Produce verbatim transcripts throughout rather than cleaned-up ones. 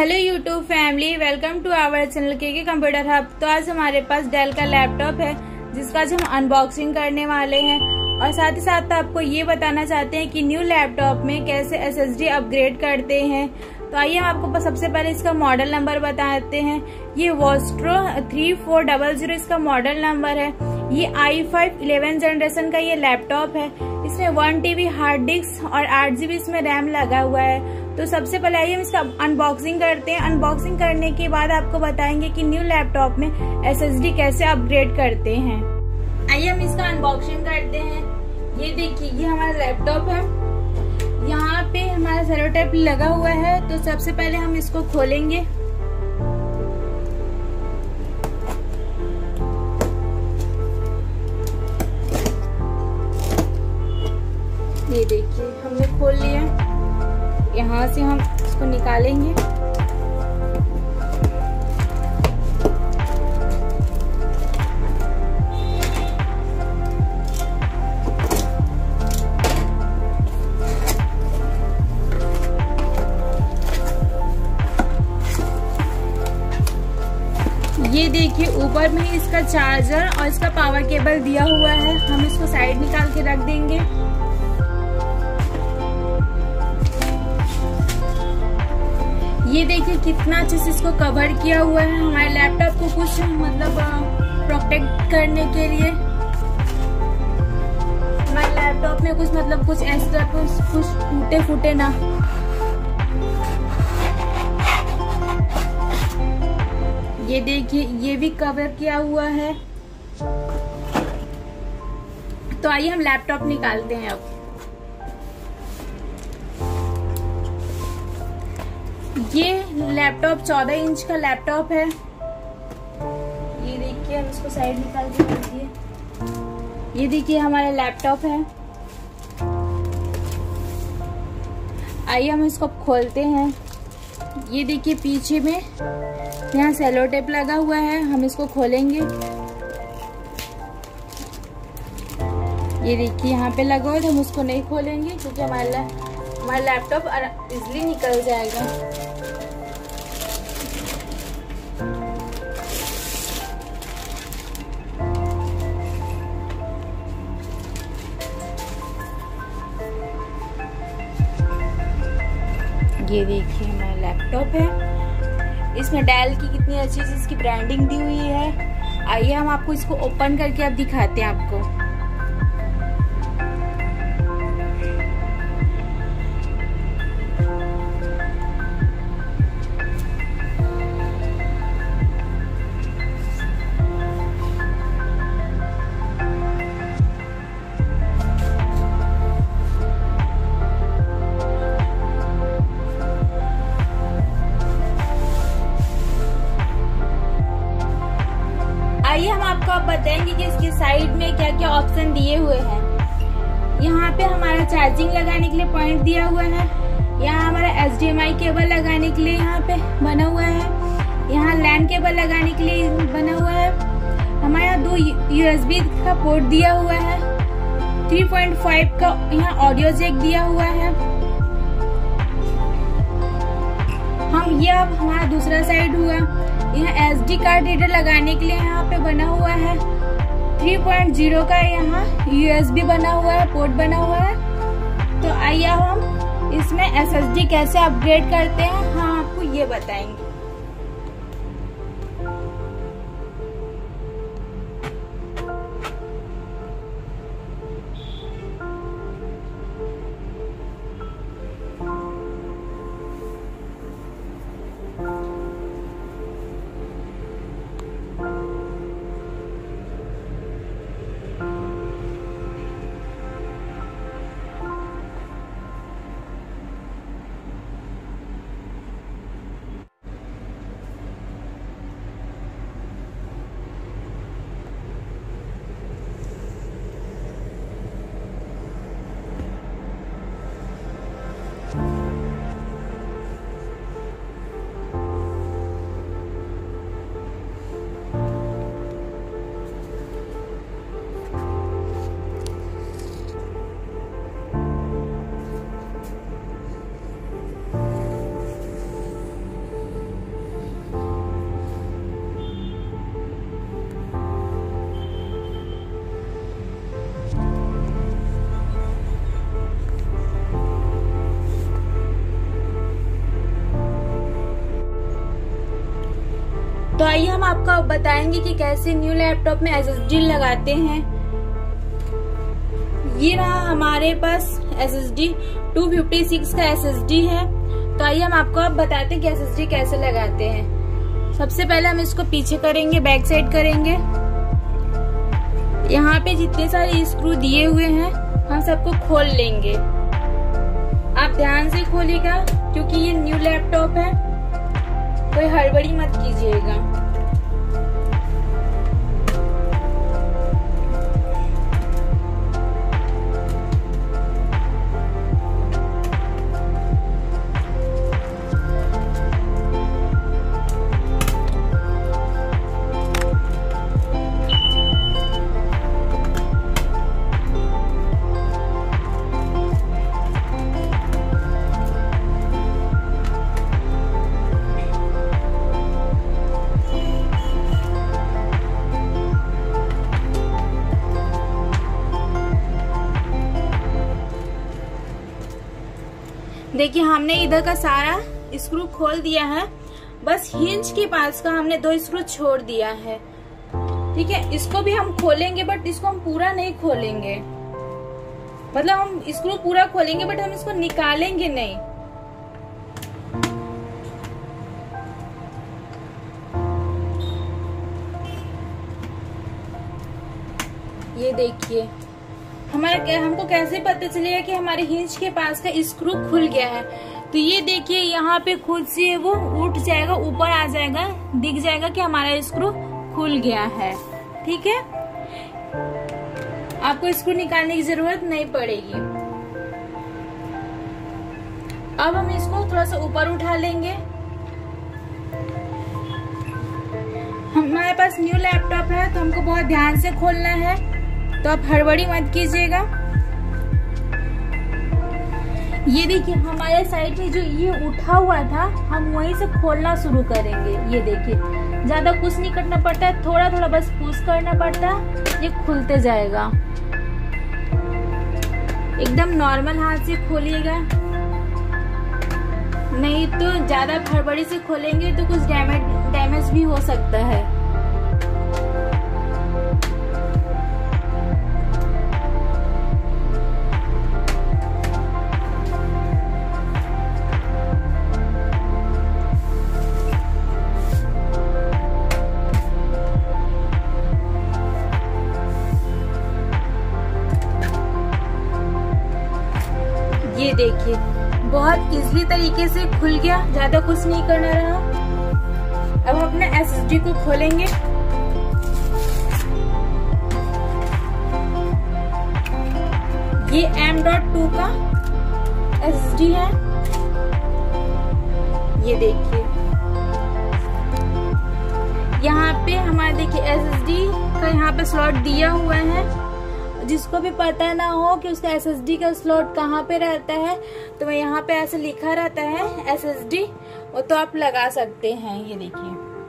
Hello YouTube family, welcome to our channel K K computer hub. तो आज हमारे पास del का लैपटॉप है जिसका आज हम अनबॉक्सिंग करने वाले हैं और साथ ही साथ आपको ये बताना चाहते हैं कि न्यू लैपटॉप में कैसे एसएसडी अपग्रेड करते हैं। तो आइए हम आपको सबसे पहले इसका मॉडल नंबर बताते हैं। ये Vostro three four double zero इसका मॉडल नंबर है। ये आई फाइव इलेवन जनरेशन का ये लैपटॉप है। इसमें वन टीबी हार्ड डिस्क और आठ जीबी इसमें रैम लगा हुआ है। तो सबसे पहले आइए हम इसका अनबॉक्सिंग करते हैं। अनबॉक्सिंग करने के बाद आपको बताएंगे कि न्यू लैपटॉप में एसएसडी कैसे अपग्रेड करते हैं। आइए हम इसका अनबॉक्सिंग करते हैं। ये देखिए, ये हमारा लैपटॉप है। यहाँ पे हमारा सेलो टेप लगा हुआ है। तो सबसे पहले हम इसको खोलेंगे। ये देखिए, हमने खोल लिया। यहाँ से हम इसको निकालेंगे। ये देखिए, ऊपर में ही इसका चार्जर और इसका पावर केबल दिया हुआ है। हम इसको साइड निकाल के रख देंगे। ये देखिए कितना अच्छे से इसको कवर किया हुआ है हमारे लैपटॉप को कुछ मतलब प्रोटेक्ट करने के लिए। हमारे लैपटॉप में कुछ मतलब कुछ ऐसा कुछ कुछ टूटे फूटे ना। ये देखिए, ये भी कवर किया हुआ है। तो आइए हम लैपटॉप निकालते हैं। अब ये लैपटॉप चौदह इंच का लैपटॉप है। ये देखिए, हम इसको साइड निकाल के रख दिए। ये देखिए हमारा लैपटॉप है। आइए हम इसको खोलते हैं। ये देखिए, पीछे में यहाँ सेलो टेप लगा हुआ है। हम इसको खोलेंगे। ये देखिए यहाँ पे लगा हुआ है। हम उसको नहीं खोलेंगे क्योंकि हमारा हमारा लैपटॉप इजीली निकल जाएगा। ये देखिए हमारा लैपटॉप है। इसमें डेल की कितनी अच्छी सी इसकी ब्रांडिंग दी हुई है। आइए हम आपको इसको ओपन करके अब दिखाते हैं आपको। आइए हम आपको अब बताएंगे कि इसके साइड में क्या क्या ऑप्शन दिए हुए हैं। यहाँ पे हमारा चार्जिंग लगाने के लिए पॉइंट दिया हुआ है। यहाँ हमारा H D M I cable लगाने के लिए यहाँ पे बना हुआ है। यहाँ लैन केबल लगाने के लिए बना हुआ है। हमारे यहाँ दो यू एस बी का पोर्ट दिया हुआ है। थ्री पॉइंट फाइव का यहाँ ऑडियो जैक दिया हुआ है। हम ये अब हमारा दूसरा साइड हुआ। यहाँ एस डी कार्ड रीडर लगाने के लिए यहाँ पे बना हुआ है। थ्री पॉइंट ज़ीरो का यहाँ यू एस बी बना हुआ है, पोर्ट बना हुआ है। तो आइए हम इसमें एस एस डी कैसे अपग्रेड करते हैं हम आपको ये बताएंगे। हम आपको बताएंगे कि कैसे न्यू लैपटॉप में एसएसडी लगाते हैं। ये रहा हमारे पास एसएसडी टू फिफ्टी सिक्स का एसएसडी है। तो आइए हम आपको अब बताते हैं कि एसएसडी कैसे लगाते हैं। सबसे पहले हम इसको पीछे करेंगे, बैक साइड करेंगे। यहाँ पे जितने सारे स्क्रू दिए हुए हैं हम सबको खोल लेंगे। आप ध्यान से खोलिएगा क्योंकि ये न्यू लैपटॉप है, कोई हड़बड़ी मत कीजिएगा। देखिए हमने इधर का सारा स्क्रू खोल दिया है, बस हिंज के पास का हमने दो स्क्रू छोड़ दिया है। ठीक है, इसको भी हम खोलेंगे बट इसको हम पूरा नहीं खोलेंगे। मतलब हम स्क्रू पूरा खोलेंगे बट हम इसको निकालेंगे नहीं। ये देखिए हमारा हमको कैसे पता चलेगा कि हमारे हिंज के पास का स्क्रू खुल गया है। तो ये देखिए यहाँ पे खुद से वो उठ जाएगा, ऊपर आ जाएगा, दिख जाएगा कि हमारा स्क्रू खुल गया है। ठीक है, आपको स्क्रू निकालने की जरूरत नहीं पड़ेगी। अब हम इसको थोड़ा सा ऊपर उठा लेंगे। हमारे पास न्यू लैपटॉप है तो हमको बहुत ध्यान से खोलना है, तो आप हड़बड़ी मत कीजिएगा। ये देखिए हमारे साइड में जो ये उठा हुआ था हम वहीं से खोलना शुरू करेंगे। ये देखिए ज्यादा कुछ नहीं करना पड़ता है, थोड़ा थोड़ा बस पुश करना पड़ता है, ये खुलते जाएगा। एकदम नॉर्मल हाथ से खोलिएगा, नहीं तो ज्यादा हड़बड़ी से खोलेंगे तो कुछ डैमेज डैमेज भी हो सकता है। ये देखिए बहुत इजीली तरीके से खुल गया, ज्यादा कुछ नहीं करना रहा। अब हम अपने एसएसडी को खोलेंगे। ये एम डॉट टू का एसएसडी है। ये देखिए यहाँ पे हमारे देखिए एसएसडी का यहाँ पे स्लॉट दिया हुआ है। जिसको भी पता ना हो कि उसका एसएसडी का स्लॉट कहाँ पे रहता है तो मैं यहाँ पे ऐसे लिखा रहता है एसएसडी, वो तो आप लगा सकते हैं। ये देखिए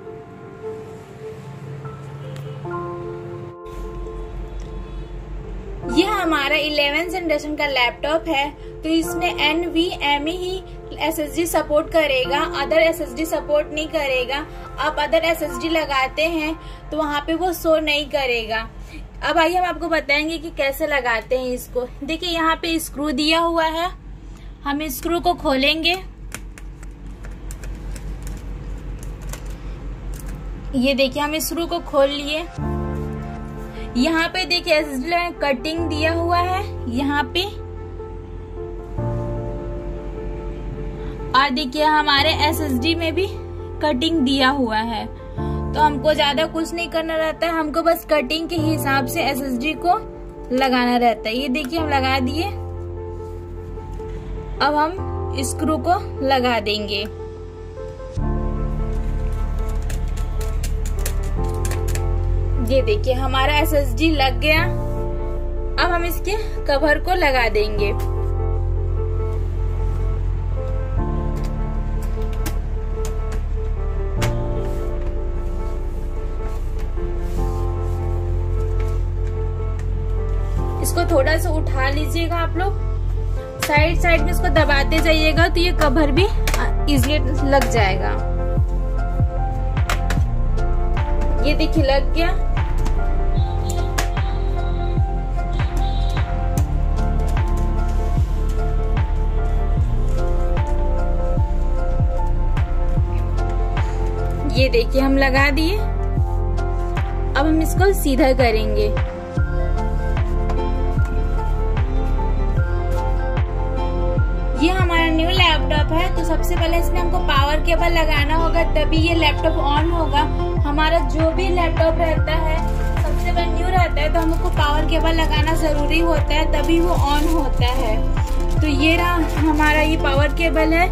ये हमारा इलेवेंथ जनरेशन का लैपटॉप है, तो इसमें एन वी एम ई ही एसएसडी सपोर्ट करेगा, अदर एसएसडी सपोर्ट नहीं करेगा। आप अदर एसएसडी लगाते हैं तो वहाँ पे वो शो नहीं करेगा। अब आइए हम आपको बताएंगे कि कैसे लगाते हैं इसको। देखिए यहाँ पे स्क्रू दिया हुआ है, हम स्क्रू को खोलेंगे। ये देखिए हम स्क्रू को खोल लिए। यहाँ पे देखिए एसएसडी कटिंग दिया हुआ है यहाँ पे, और देखिए हमारे एसएसडी में भी कटिंग दिया हुआ है। तो हमको ज्यादा कुछ नहीं करना रहता है, हमको बस कटिंग के हिसाब से एसएसडी को लगाना रहता है। ये देखिए हम लगा दिए। अब हम स्क्रू को लगा देंगे। ये देखिए हमारा एसएसडी लग गया। अब हम इसके कवर को लगा देंगे। इसको थोड़ा सा उठा लीजिएगा आप लोग, साइड साइड में इसको दबाते जाइएगा तो ये कवर भी इजीली लग जाएगा। ये देखिए लग गया। ये देखिए हम लगा दिए। अब हम इसको सीधा करेंगे। ये हमारा न्यू लैपटॉप है, तो सबसे पहले इसमें हमको पावर केबल लगाना होगा, तभी ये लैपटॉप ऑन होगा। हमारा जो भी लैपटॉप रहता है सबसे पहले न्यू रहता है, तो हमको पावर केबल लगाना जरूरी होता है, तभी वो ऑन होता है। तो ये रहा हमारा ये पावर केबल है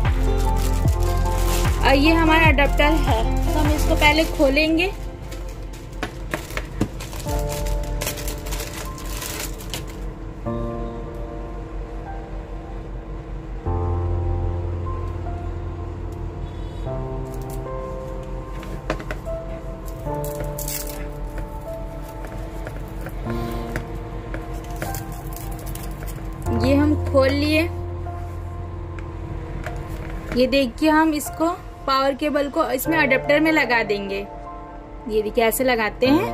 और ये हमारा अडेप्टर है। तो हम इसको पहले खोलेंगे। ये हम खोल लिए। ये देखिए हम इसको पावर केबल को इसमें अडेप्टर में लगा देंगे। ये देखिए ऐसे लगाते हैं।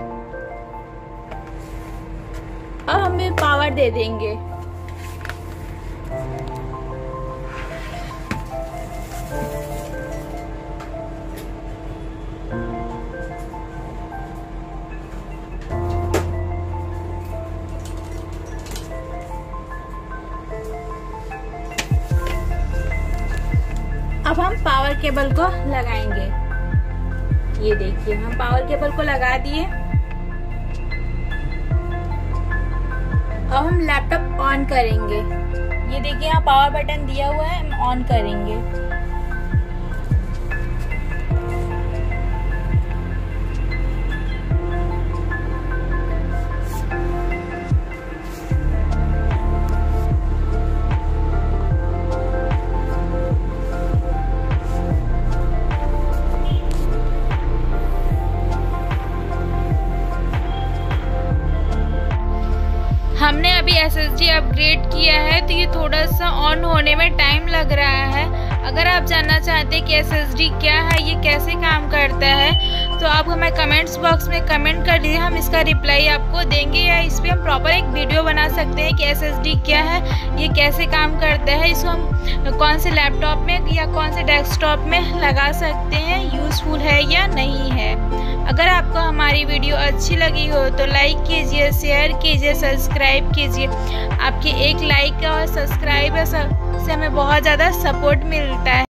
अब हमें पावर दे देंगे। अब हम पावर केबल को लगाएंगे। ये देखिए हम पावर केबल को लगा दिए। अब हम लैपटॉप ऑन करेंगे। ये देखिए यहाँ पावर बटन दिया हुआ है, हम ऑन करेंगे। हमने अभी एस एस डी अपग्रेड किया है, तो ये थोड़ा सा ऑन होने में टाइम लग रहा है। अगर आप जानना चाहते हैं कि एस एस डी क्या है, ये कैसे काम करता है, तो आप हमें कमेंट्स बॉक्स में कमेंट कर दीजिए, हम इसका रिप्लाई आपको देंगे, या इस पर हम प्रॉपर एक वीडियो बना सकते हैं कि एस एस डी क्या है, ये कैसे काम करता है, इसको हम कौन से लैपटॉप में या कौन से डेस्कटॉप में लगा सकते हैं, यूज़फुल है या नहीं है। अगर आपको हमारी वीडियो अच्छी लगी हो तो लाइक कीजिए, शेयर कीजिए, सब्सक्राइब कीजिए। आपकी एक लाइक और सब्सक्राइब से हमें बहुत ज़्यादा सपोर्ट मिलता है।